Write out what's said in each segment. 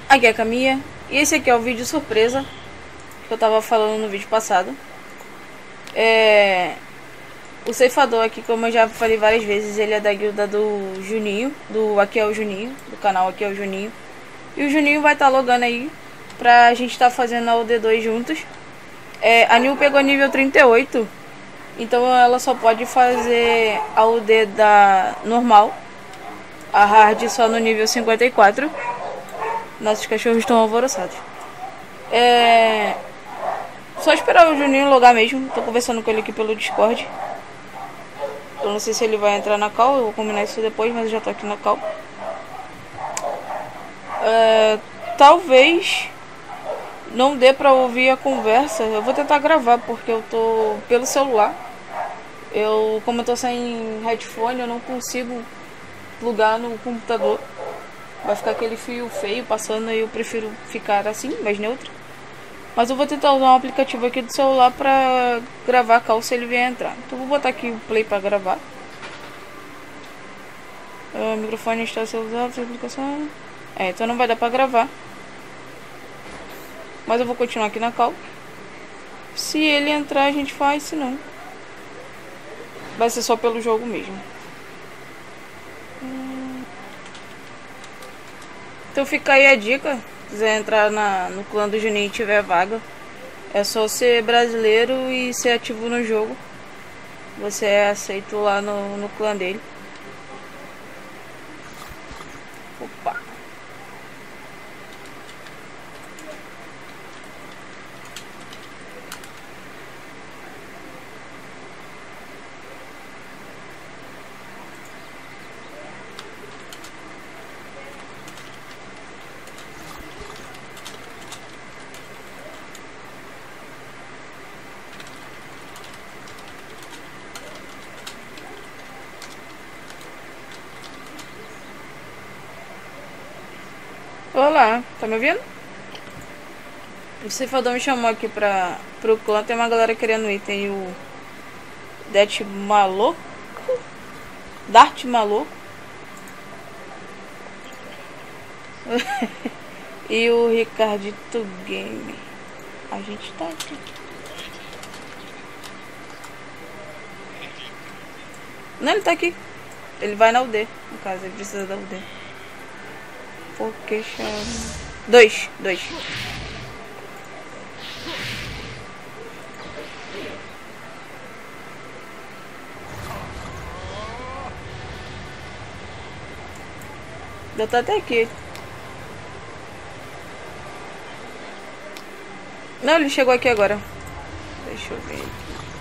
Aqui é a Caminha. E esse aqui é o vídeo surpresa que eu tava falando no vídeo passado. O ceifador aqui, como eu já falei várias vezes, ele é da guilda do Juninho, do Aqui é o Juninho, do canal Aqui é o Juninho. E o Juninho vai estar logando aí pra gente estar fazendo a UD2 juntos. A Nil pegou nível 38, então ela só pode fazer a UD da normal, a hard só no nível 54. Nossos cachorros estão alvoroçados. Só esperar o Juninho logar mesmo. Tô conversando com ele aqui pelo Discord. Eu não sei se ele vai entrar na call, eu vou combinar isso depois, mas eu já tô aqui na call. Talvez não dê pra ouvir a conversa. Eu vou tentar gravar porque eu tô pelo celular. Como eu tô sem headphone, eu não consigo plugar no computador. Vai ficar aquele fio feio passando e eu prefiro ficar assim, mais neutro. Mas eu vou tentar usar um aplicativo aqui do celular pra gravar a call se ele vier entrar. Então vou botar aqui o play pra gravar. O microfone está sendo usado, essa aplicação. Então não vai dar pra gravar. Mas eu vou continuar aqui na call. Se ele entrar a gente faz, se não vai ser só pelo jogo mesmo. Então fica aí a dica. Se quiser entrar no clã do Juninho e tiver vaga, é só ser brasileiro e ser ativo no jogo. Você é aceito lá no clã dele. Opa! Olá, tá me ouvindo? O ceifador me chamou aqui pro clã. Tem uma galera querendo ir. Tem o Dart Maluco e o Ricardito Game. A gente tá aqui. Não, ele tá aqui. Ele vai na UD, no caso, ele precisa da UD. Porque chama... Dois. Eu tô até aqui. Não, ele chegou aqui agora. Deixa eu ver aqui.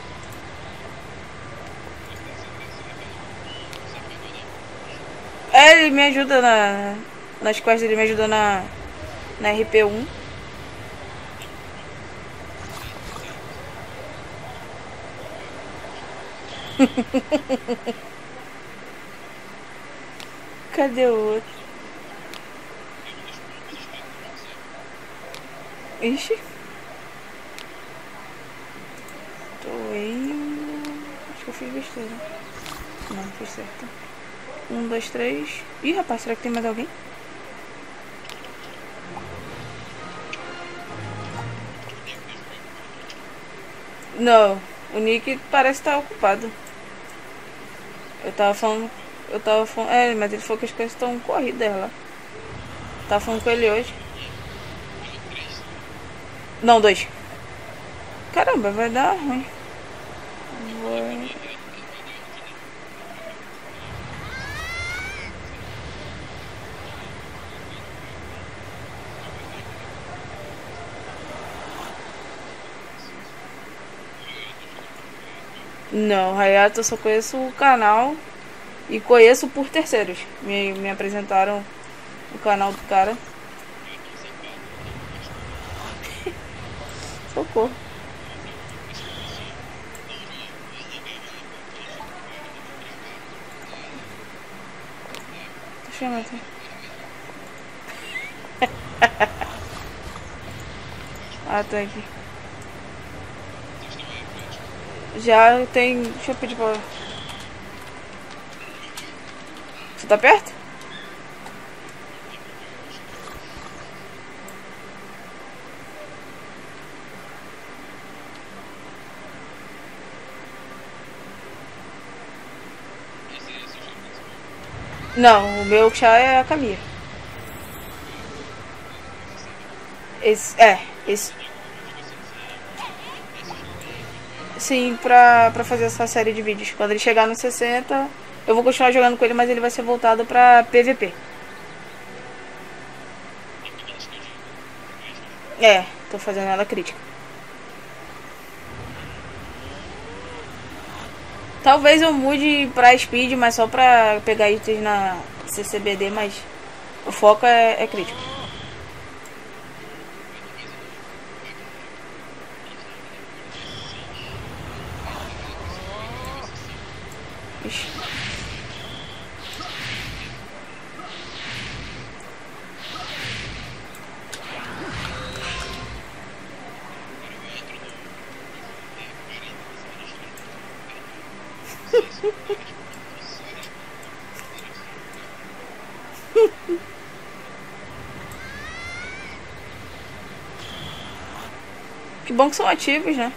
Ele me ajuda nas quests, ele me ajuda na RP1. Cadê o outro? Ixi. Tô indo. Acho que eu fiz besteira. Não, fiz certo. 1, 2, 3. Ih, rapaz, será que tem mais alguém? Não, o Nick parece estar ocupado. Eu tava falando. Mas ele falou que as coisas estão corridas lá. Tava falando com ele hoje. Não, 2. Caramba, vai dar ruim. Não, Hayato eu só conheço o canal e conheço por terceiros. Me apresentaram o canal do cara. Socorro. Tô chamando aqui. Ah, tá aqui. Já tem... Deixa eu pedir pra... Você tá perto? Não, o meu chá é a Camille. Esse. Sim, pra fazer essa série de vídeos. Quando ele chegar no 60, eu vou continuar jogando com ele, mas ele vai ser voltado pra PVP. É, tô fazendo ela crítica. Talvez eu mude pra Speed, mas só pra pegar itens na CCBD, mas o foco é crítico. Ixi. Que bom que são ativos, né?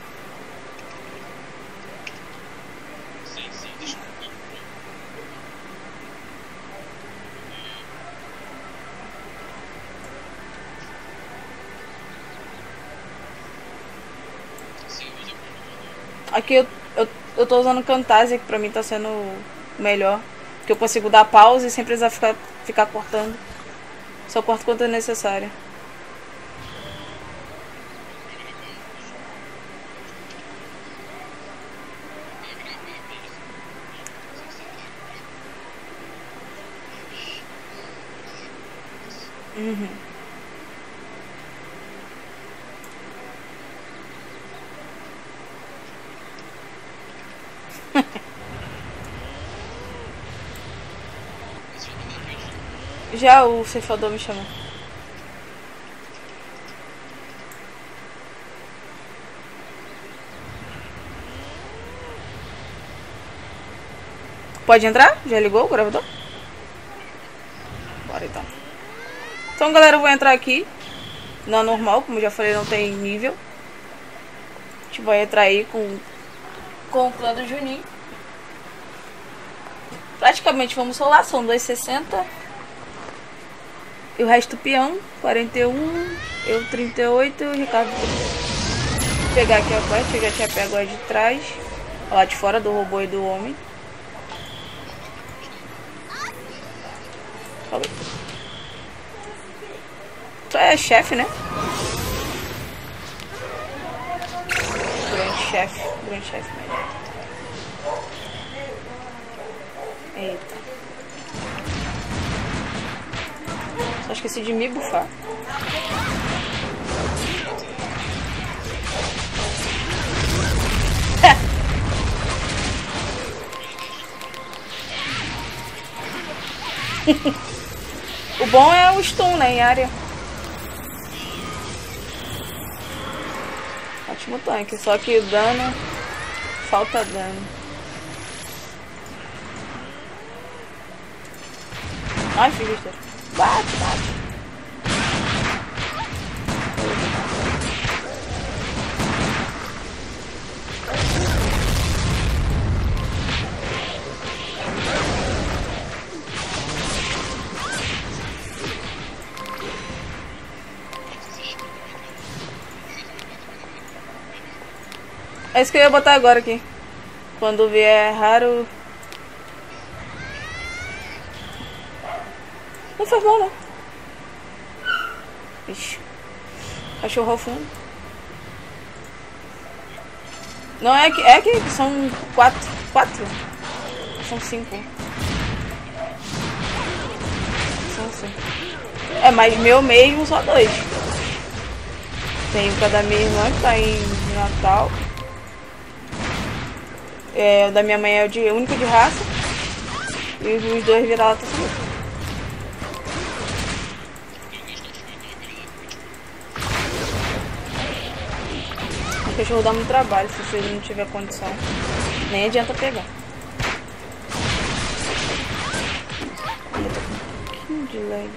Aqui eu tô usando Camtasia, que pra mim tá sendo melhor. Que eu consigo dar pausa e sem precisar ficar cortando. Só corto quanto é necessário. Uhum. Já o ceifador me chamou. Pode entrar? Já ligou o gravador? Bora então. Então galera, eu vou entrar aqui na normal, como eu já falei, não tem nível. A gente vai entrar aí com o clã do Juninho. Praticamente vamos solar, são 260. E o resto peão, 41, eu 38 e o Ricardo. Vou pegar aqui a quest, eu já tinha pego a de trás, lá de fora do robô e do homem. Tu é chefe, né? Grande chefe mesmo. Eita. Só esqueci de me bufar. O bom é o stun, né, em área. Ótimo tanque, só que o dano... Falta dano. Ai, fiz besteira. Bate. É isso que eu ia botar agora aqui. Quando vier raro... Não faz mal, não. Ixi. Cachorro ao fundo. Não, é que são quatro. São 5. São 5. É, mas meu mesmo só 2. Tem o da minha irmã que tá em Natal. É, o da minha mãe é o único de raça. E os 2 vira-lata também. O cachorro dá muito trabalho se ele não tiver condição. Nem adianta pegar. Eu tô com um pouquinho de lag.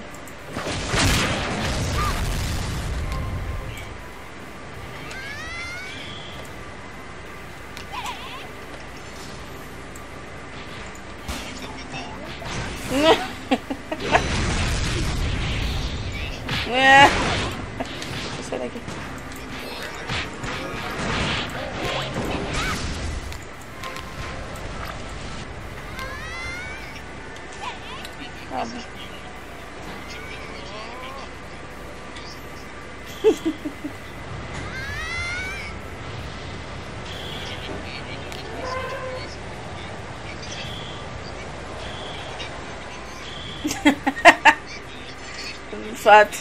Fato.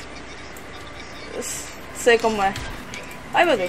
Sei como é. Ai, meu Deus.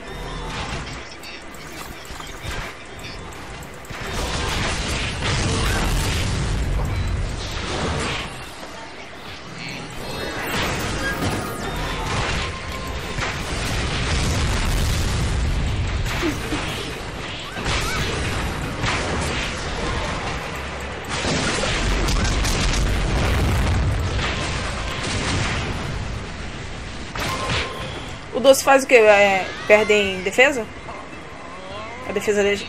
O doce faz o que? Perde em defesa? A defesa dele.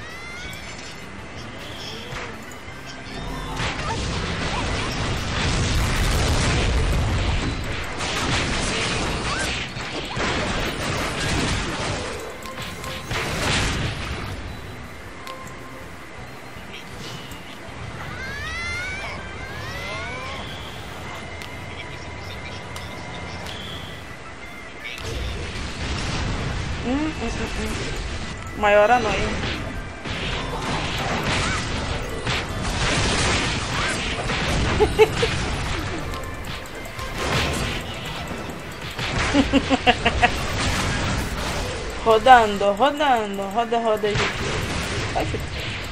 Maior a noia. Rodando, rodando, roda, roda, gente. Vai, filho.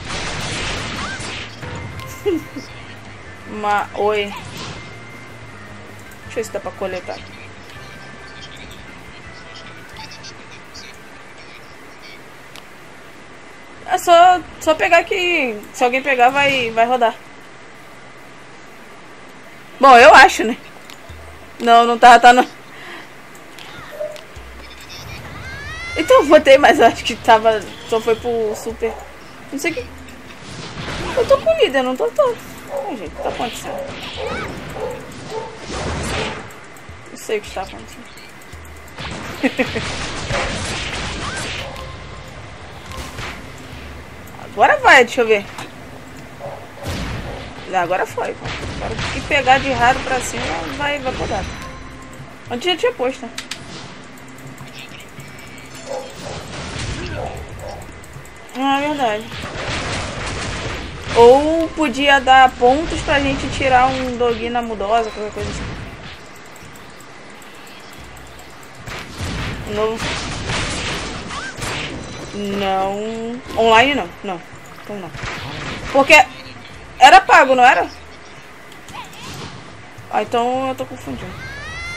Oi. Deixa eu ver se dá pra coletar. É só pegar que se alguém pegar vai rodar. Bom, eu acho, né? Não tá não. Então eu botei, mas eu acho que tava. Só foi pro super. Não sei o que. Eu tô com líder, não tô. Ai, gente, o que tá acontecendo? Não sei o que está acontecendo. Agora vai, deixa eu ver. Agora foi. Agora que pegar de raro pra cima vai podar. Onde já tinha posto, né? Ah, é verdade. Ou podia dar pontos pra gente tirar um doggy na mudosa, qualquer coisa assim. Novo. Não. Online não. Não. Então não. Porque era pago, não era? Ah, então eu tô confundindo.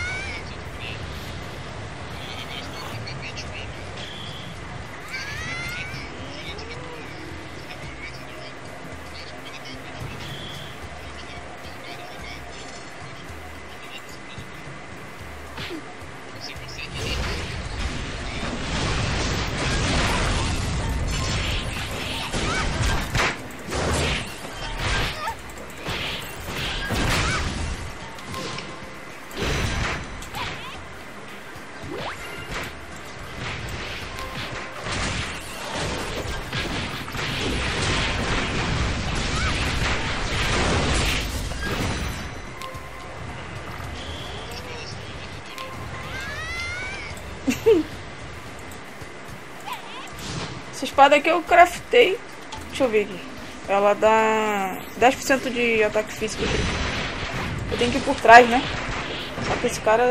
Essa espada aqui eu craftei. Deixa eu ver aqui. Ela dá 10% de ataque físico. Eu tenho que ir por trás, né? Só que esse cara,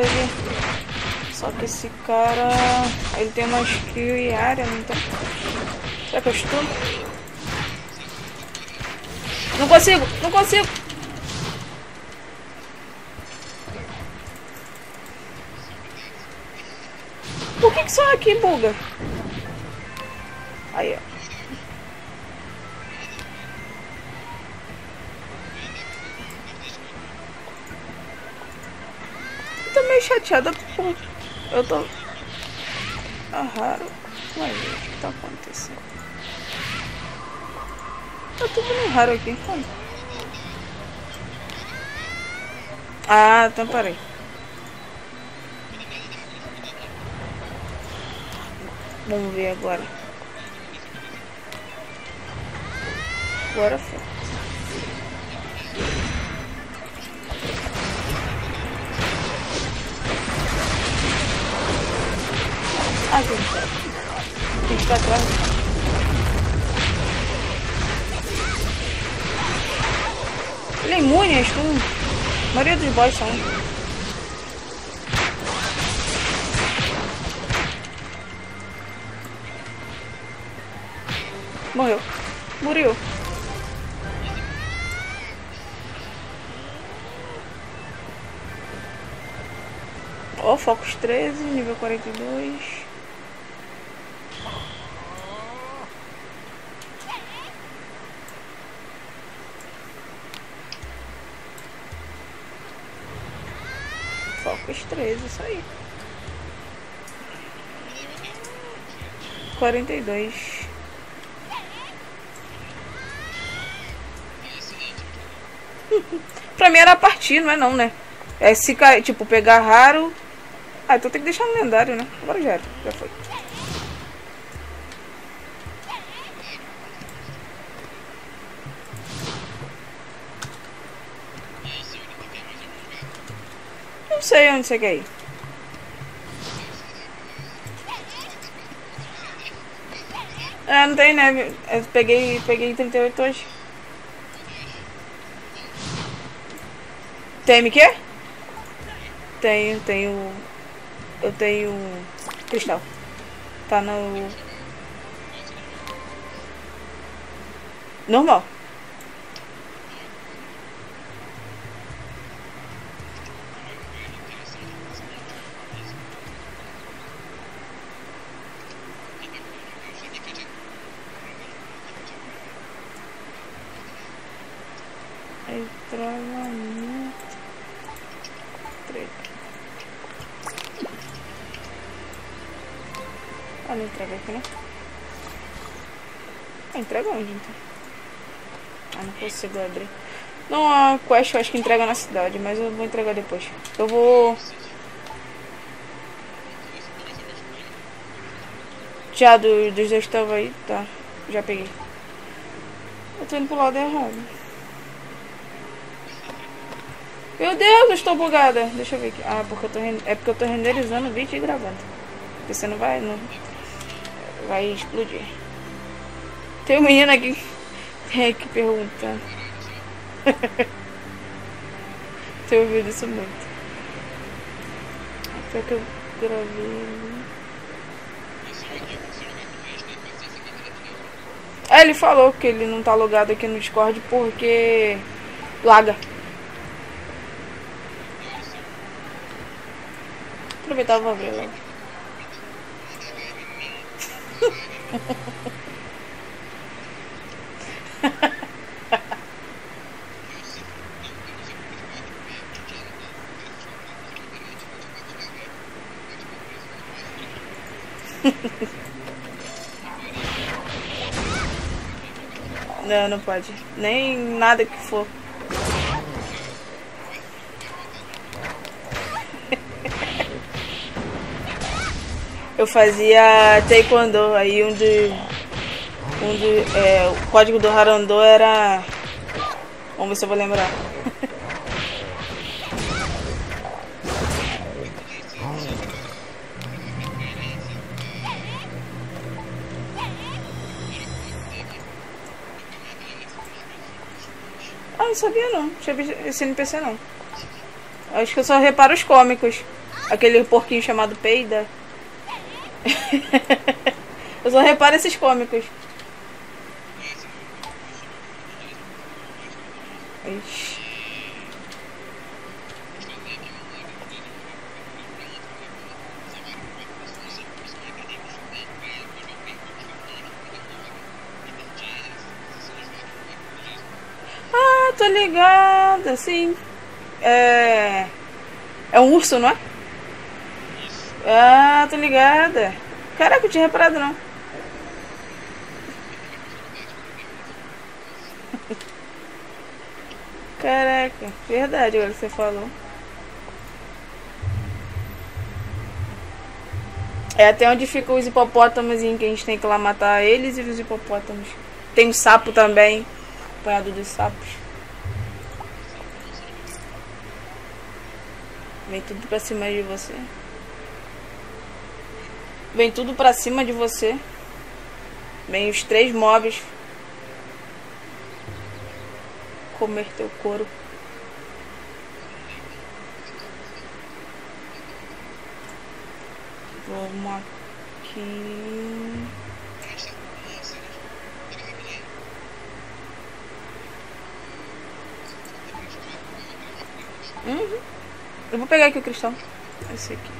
ele tem uma skill e área, não tem? Será que eu estou? Não consigo, não consigo. Por que só aqui buga? Aí, ó. Eu tô meio chateada porque eu tô... raro. Mas o que tá acontecendo? Tá tudo meio raro aqui. Ah, então parei. Vamos ver agora. Agora foi. Ah, gente. Tem que ficar atrás. Ele é imune a stun. A maioria dos boss são. Morreu. Muriu. Ó, Focus 13, nível 42. Focus 13, isso aí. 42. Pra mim era partir, não é não, né? É se cair, tipo, pegar raro. Ah, então tem que deixar no lendário, né? Agora já era, já foi. Não sei onde você quer ir. É, não tem neve. Eu peguei 38 hoje. Tem o quê? Tenho. Eu tenho cristal. Tá no normal. Travamento. Ah, não entrega aqui, né? Ah, entrega onde, então? Ah, não consigo abrir. Não, a quest eu acho que entrega na cidade, mas eu vou entregar depois. Eu vou... Já dos dois estavam aí, tá. Já peguei. Eu tô indo pro lado errado. Meu Deus, eu estou bugada. Deixa eu ver aqui. Ah, porque eu tô é porque eu tô renderizando o vídeo e gravando. Porque você não vai... Não... Vai explodir. Tem um menino aqui que pergunta. Tenho ouvido isso muito. Até que eu gravei. É, ele falou que ele não tá logado aqui no Discord porque laga. Aproveitar e vou abrir logo. Não, não pode. Nem nada que for. Eu fazia taekwondo, aí o código do Harandô era... Vamos ver se eu vou lembrar. Ah, não sabia não. Não tinha visto esse NPC não. Acho que eu só reparo os cômicos. Aquele porquinho chamado Peida. Eu só reparo esses cômicos. Ixi. Ah, tô ligada, sim. É um urso, não é? Ah, tô ligada. Caraca, eu tinha reparado não. Caraca, verdade agora que você falou. É até onde ficam os hipopótamos que a gente tem que ir lá matar eles e os hipopótamos. Tem um sapo também. Apanhado dos sapos. Vem tudo pra cima de você. Vem tudo pra cima de você. Vem os 3 mobs. comer teu couro. Vamos aqui. Eu vou pegar aqui o cristal. Esse aqui.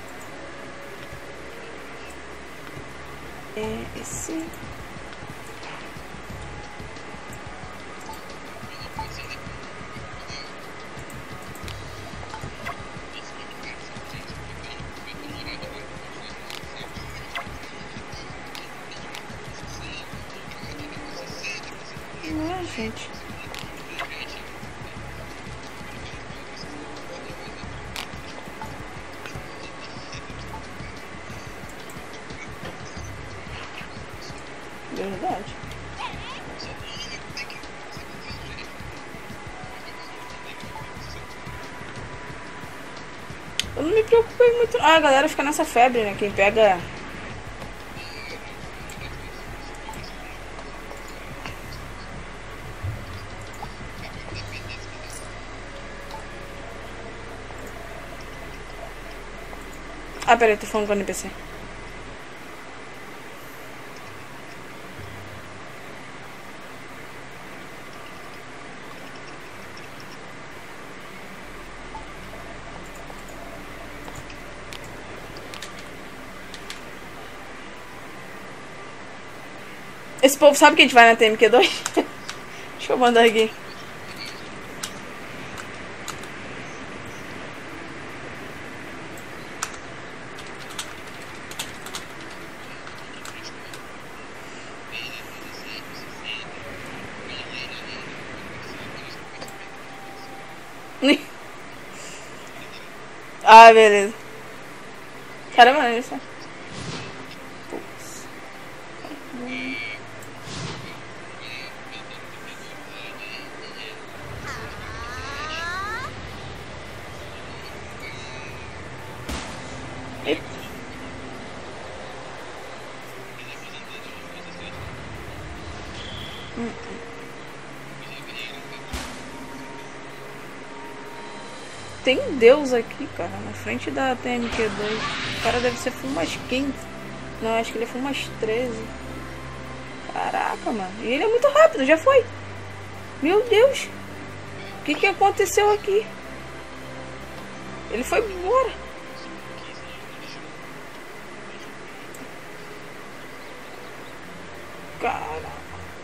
É esse. Gente. Verdade. Eu não me preocupei muito. Ah, a galera fica nessa febre, né? Quem pega. Ah, peraí, tô falando com o NPC. Esse povo sabe que a gente vai na TMQ2? Deixa eu mandar aqui. Ah, beleza. Caramba, é isso. Tem Deus aqui, cara, na frente da TMQ2. O cara deve ser full mais 15. Não, acho que ele é full mais 13. Caraca, mano. E ele é muito rápido, já foi. Meu Deus. O que aconteceu aqui? Ele foi embora. Caraca.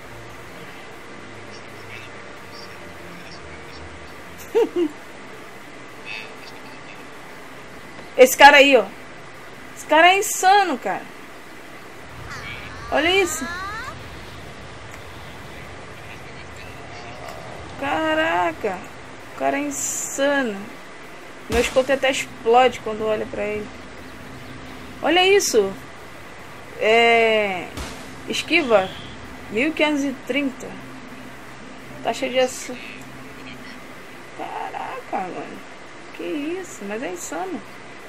Esse cara aí, ó. Esse cara é insano, cara. Olha isso. Caraca. O cara é insano. Meu escudo até explode quando olha pra ele. Olha isso. Esquiva 1530. Taxa de ação. Caraca, mano. Que isso, mas é insano.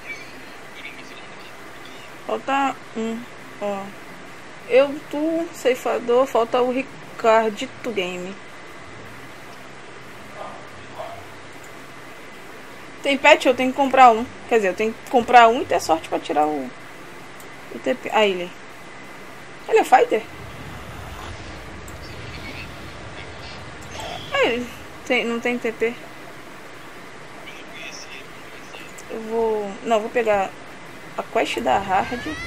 Falta um, ó. Eu, tu, ceifador, falta o Ricardito Game. Tem pet? Eu tenho que comprar um. Quer dizer, eu tenho que comprar um e ter sorte pra tirar o TP. Ah, ele é fighter? Ele não tem TP. Eu vou... Não, vou pegar a quest da hard. Eu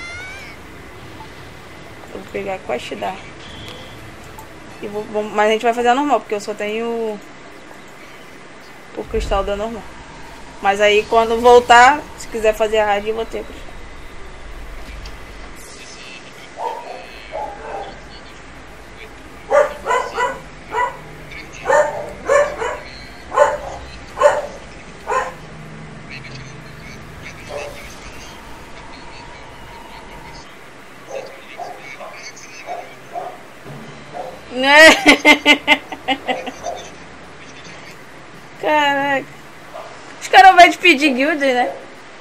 vou pegar a quest da... E mas a gente vai fazer a normal, porque eu só tenho o cristal da normal. Mas aí quando voltar, se quiser fazer a hard, eu vou ter o cristal. Caraca. Os caras vão te pedir guild, né?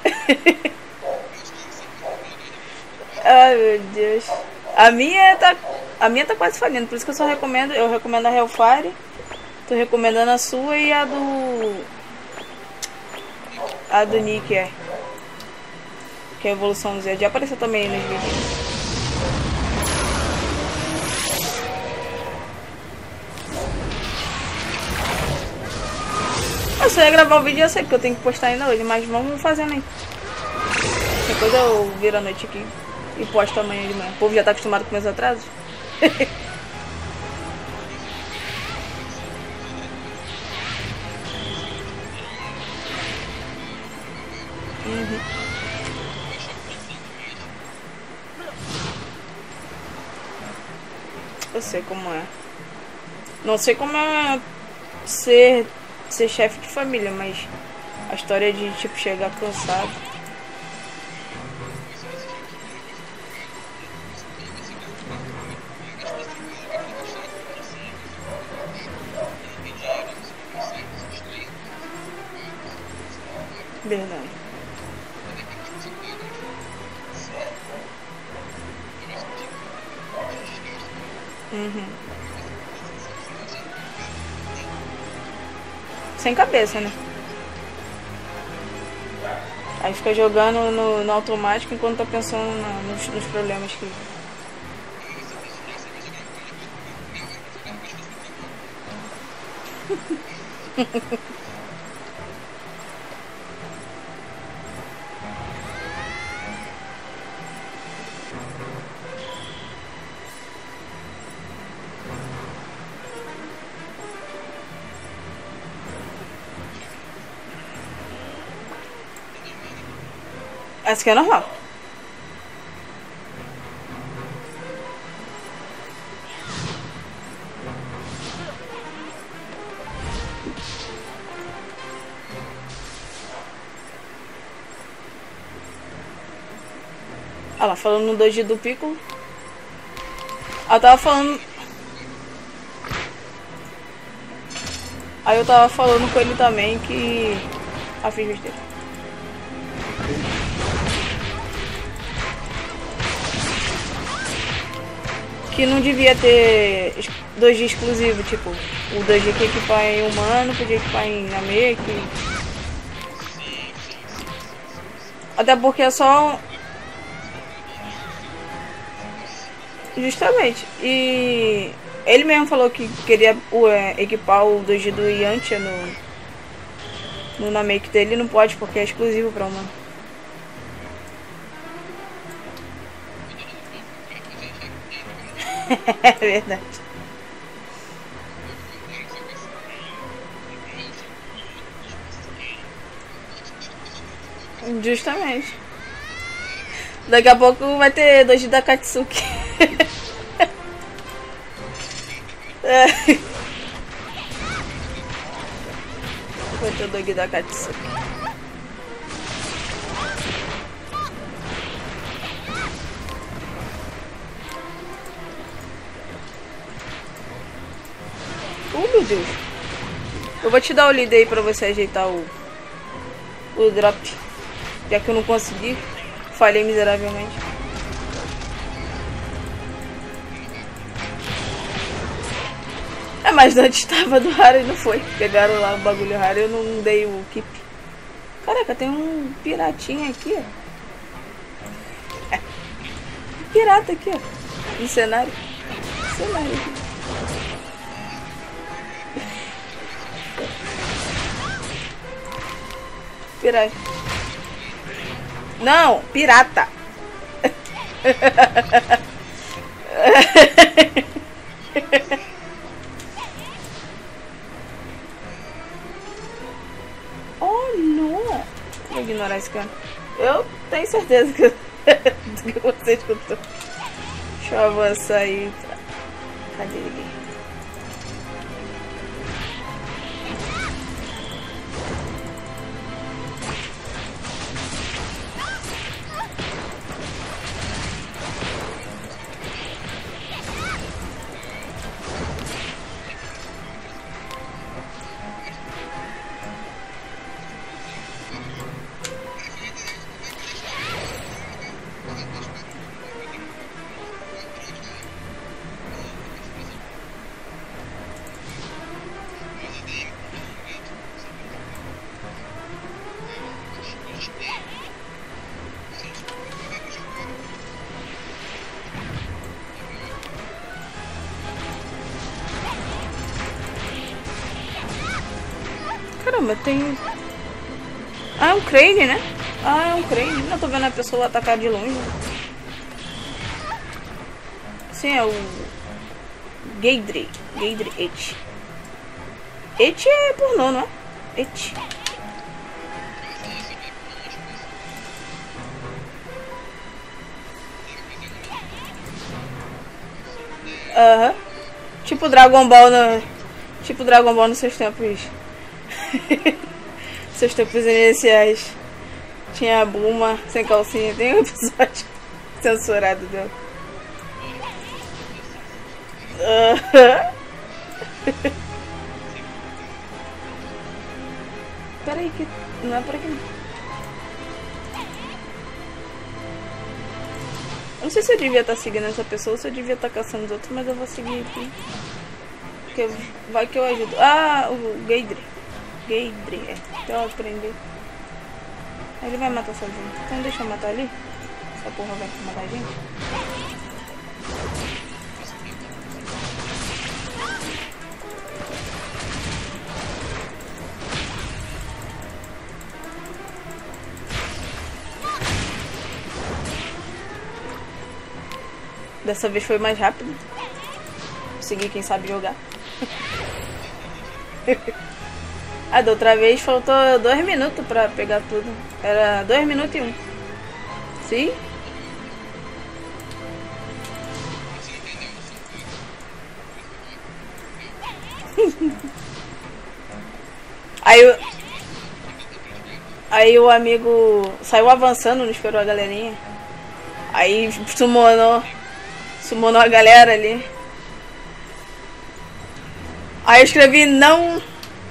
Ai, meu Deus. A minha tá quase falindo, por isso que eu recomendo a Hellfire. Tô recomendando a sua e a do Nick, é. Que é a evolução do Z. Já apareceu também aí nos vídeos. Eu só ia gravar o vídeo, eu sei que eu tenho que postar ainda hoje, mas vamos fazendo aí. Depois eu viro a noite aqui e posto amanhã de manhã. O povo já tá acostumado com meus atrasos. Eu sei como é. Não sei como é ser chefe de família, mas a história de tipo chegar cansado. Verdade. Sem cabeça, né? Aí fica jogando no automático enquanto tá pensando nos problemas que... Essa aqui é normal. Olha lá, falando no doji do Piccolo. Ela tava falando... Aí eu tava falando com ele também que... Ah, fiz besteira. Que não devia ter 2G exclusivo, tipo, o 2G que equipar em humano, podia equipar em Namek. Até porque é só... Justamente. E ele mesmo falou que queria equipar o 2G do Yantia no Namek dele, não pode porque é exclusivo pra humano. É verdade. Justamente. Daqui a pouco vai ter 2 da Katsuki. É. Vai ter 2 da Katsuki. Meu Deus. Eu vou te dar o lead aí pra você ajeitar o drop. Já que eu não consegui. Falhei miseravelmente. É, mas antes tava do raro e não foi. Pegaram lá o bagulho raro e eu não dei o keep. Caraca, tem um piratinho aqui, ó. Pirata aqui, ó. No cenário. Cenário aqui. Pirata. Não, pirata. Oh, não. Vou ignorar esse cara. Eu tenho certeza que do que você escutou. Deixa eu avançar aí. Cadê ele? Caramba, tem... Ah, é um crane, né? Ah, é um crane. Não tô vendo a pessoa atacar de longe. Sim, é o... Gaydri. Gaydri Et. Et é pornô, não é? Et. Aham. Tipo Dragon Ball no... Tipo Dragon Ball nos seus tempos. Seus tempos iniciais. Tinha a Bulma sem calcinha. Tem um episódio censurado dela. Peraí que... Não é por aqui não. Eu não sei se eu devia estar seguindo essa pessoa ou se eu devia estar caçando os outros, mas eu vou seguir aqui. Porque vai que eu ajudo. Ah, o Gaydri. Gaydri, é. Pra eu aprender. Ele vai matar sozinho. Então deixa eu matar ali. Essa porra vai matar a gente. Dessa vez foi mais rápido. Consegui, quem sabe jogar. Ah, da outra vez faltou 2 minutos pra pegar tudo. Era 2 minutos e 1. Sim? Aí o amigo saiu avançando, não esperou a galerinha. Aí summonou a galera ali. Aí eu escrevi não.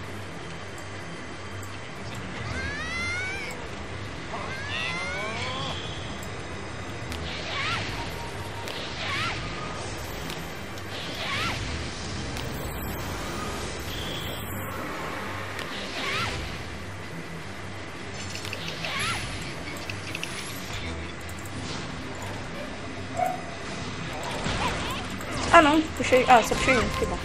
Ah não, puxei. Ah, só puxei um, que bom.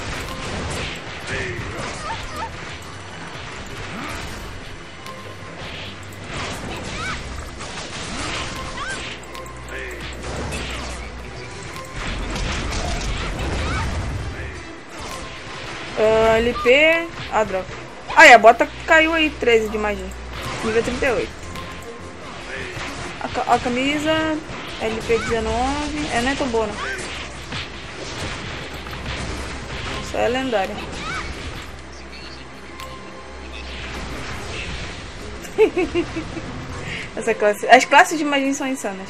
LP. Ah, droga. Ah, e a bota caiu aí, 13 de magia. Nível 38. A camisa. LP 19. É, não é tão boa, não. Só é lendária. Essa classe. As classes de magia são insanas.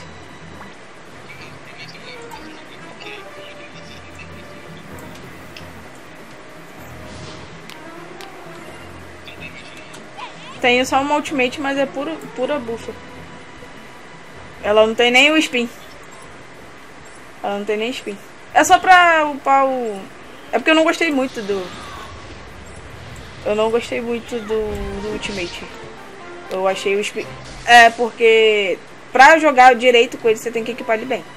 Tenho só uma ultimate, mas é pura bufa. Ela não tem nem o spin. Ela não tem nem spin. É só pra upar o... É porque eu não gostei muito do... Eu não gostei muito do ultimate. Eu achei o spin... É porque... Pra jogar direito com ele, você tem que equipar ele bem.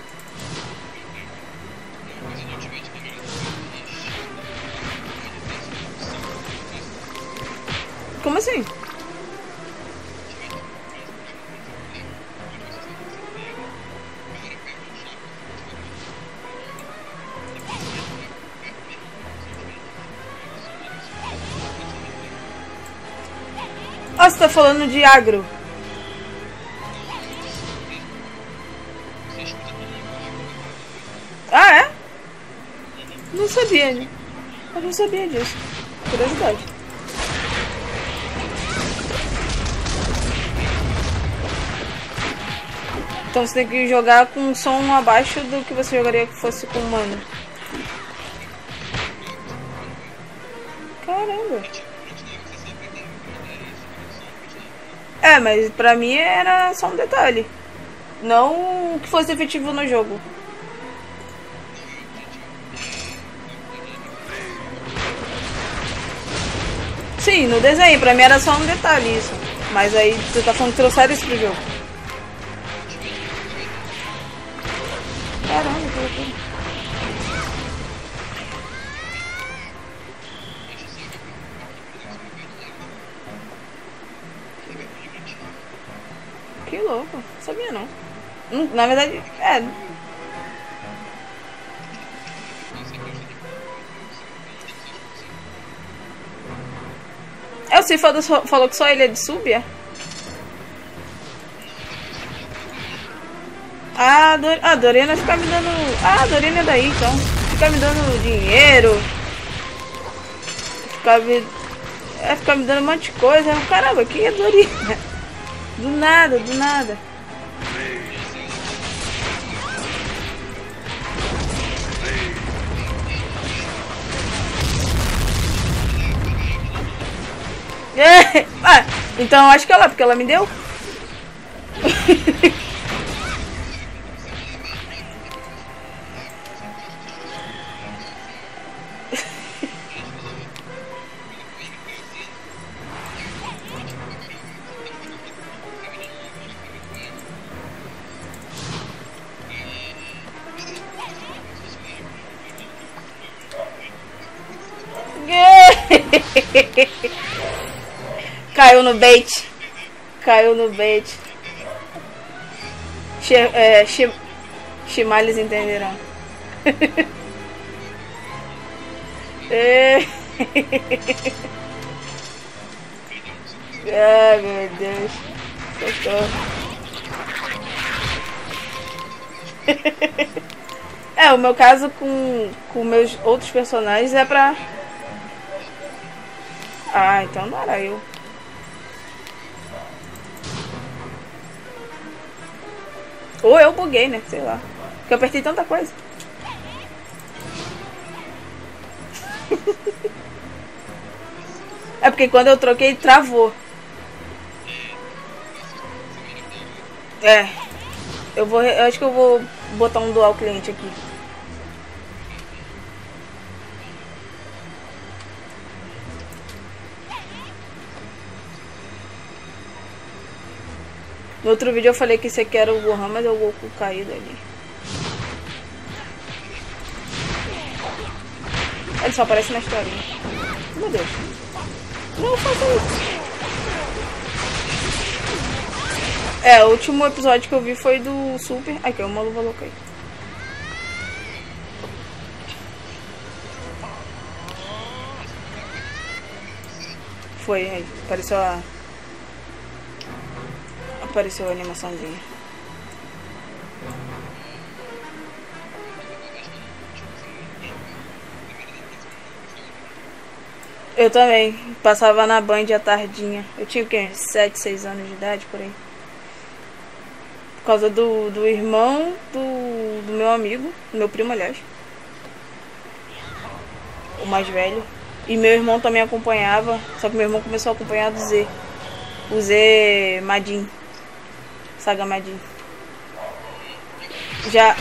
Como assim? Ah, você tá falando de agro. Ah, é? Não sabia, né? Eu não sabia disso. Curiosidade. Então você tem que jogar com um som abaixo do que você jogaria que fosse com humano. Caramba. É, mas pra mim era só um detalhe. Não que fosse efetivo no jogo. Sim, no desenho, pra mim era só um detalhe isso. Mas aí você tá falando que trouxeram isso pro jogo. Caramba, que loucura. louco. Não sabia não. Na verdade, é. É, o Cifado falou que só ele é de sub, é? Ah, a Dorina fica me dando... Ah, a Dorina é daí, então. Fica me dando dinheiro. Fica me dando um monte de coisa. Caramba, que é Dorina? Do nada, do nada. Ah, então acho que ela, porque ela me deu. Caiu no bait. Caiu no bait. Chimales entenderão. Ai, meu Deus. É, o meu caso com meus outros personagens é pra... Ah, então não era eu. Ou eu buguei, né? Sei lá. Porque eu apertei tanta coisa. É porque quando eu troquei, travou. É. Eu acho que eu vou botar um dual cliente aqui. No outro vídeo eu falei que esse aqui era o Gohan, mas é o Goku caído ali. Ele só aparece na historinha. Meu Deus. Não faça isso. É, o último episódio que eu vi foi do Super. Aqui, uma luva louca aí. Foi, aí. Apareceu a animaçãozinha. Eu também. Passava na Band à tardinha. Eu tinha o quê? 7, 6 anos de idade, por aí. Por causa do irmão do meu amigo. Do meu primo, aliás. O mais velho. E meu irmão também acompanhava. Só que meu irmão começou a acompanhar do Z. O Z Madin. Saga Madin. Já...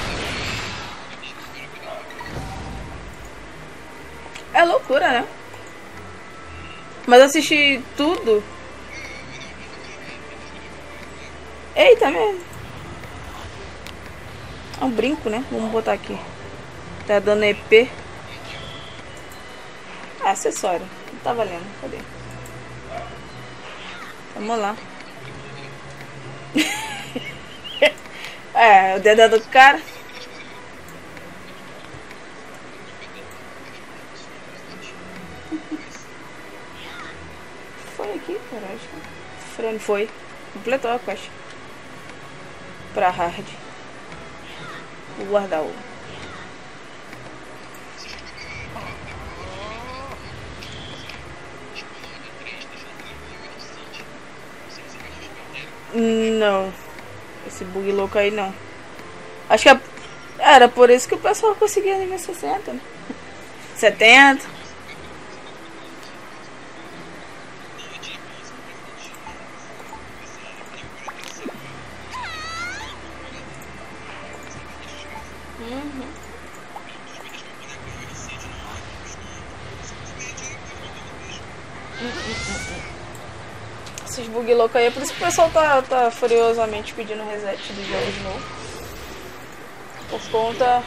É loucura, né? Mas eu assisti tudo. Eita, mesmo. É um brinco, né? Vamos botar aqui. Tá dando EP. Ah, acessório. Não tá valendo. Cadê? Vamos lá. É, o dedo do cara. Foi aqui, cara, acho que... Fran foi. Completou a quest. Pra hard. Vou guardar o... Não. Esse bug louco aí não. Acho que era por isso que o pessoal conseguia nível 60, né? 70. Esses bug loucos aí, é por isso que o pessoal tá furiosamente pedindo reset do jogo de novo. Por conta...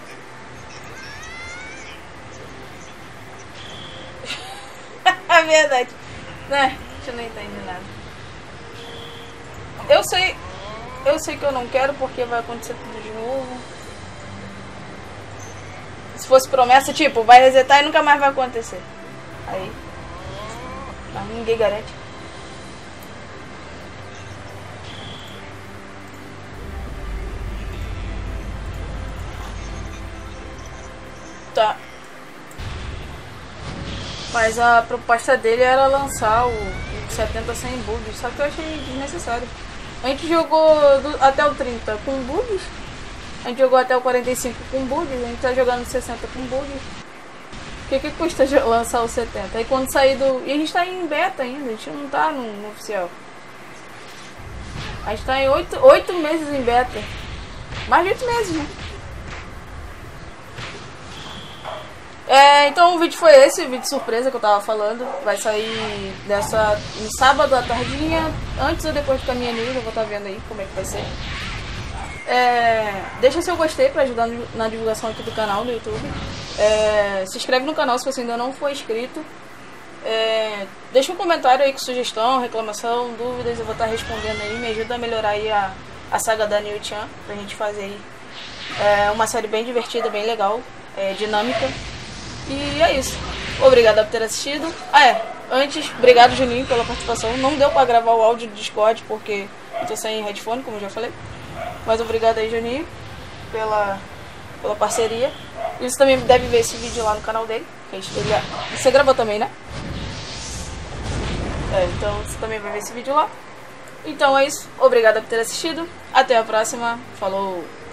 É verdade. Né? A gente não entende nada. Eu sei... Eu sei que eu não quero porque vai acontecer tudo de novo. Se fosse promessa, tipo, vai resetar e nunca mais vai acontecer. Aí. Mas ninguém garante. Tá. Mas a proposta dele era lançar o 70 sem bugs, só que eu achei desnecessário. A gente jogou até o 30 com bugs, a gente jogou até o 45 com bugs, a gente tá jogando 60 com bugs. O que custa lançar o 70? Aí quando sair do... E a gente tá em beta ainda, a gente não tá no oficial. A gente tá em 8 meses em beta. Mais de 8 meses, né? Então o vídeo foi esse, o vídeo surpresa que eu tava falando. Vai sair no sábado à tardinha, antes ou depois do Caminha News, eu vou estar vendo aí como é que vai ser. Deixa seu gostei pra ajudar na divulgação aqui do canal no YouTube. Se inscreve no canal se você ainda não for inscrito. Deixa um comentário aí com sugestão, reclamação, dúvidas, eu vou estar respondendo aí. Me ajuda a melhorar aí a saga da Neo-chan, pra gente fazer aí uma série bem divertida, bem legal, dinâmica. E é isso. Obrigado por ter assistido. Antes, obrigado Juninho pela participação. Não deu pra gravar o áudio do Discord porque eu tô sem headphone, como eu já falei. Mas obrigado aí, Juninho, pela parceria. E você também deve ver esse vídeo lá no canal dele. Você gravou também, né? Então você também vai ver esse vídeo lá. Então é isso. Obrigado por ter assistido. Até a próxima. Falou!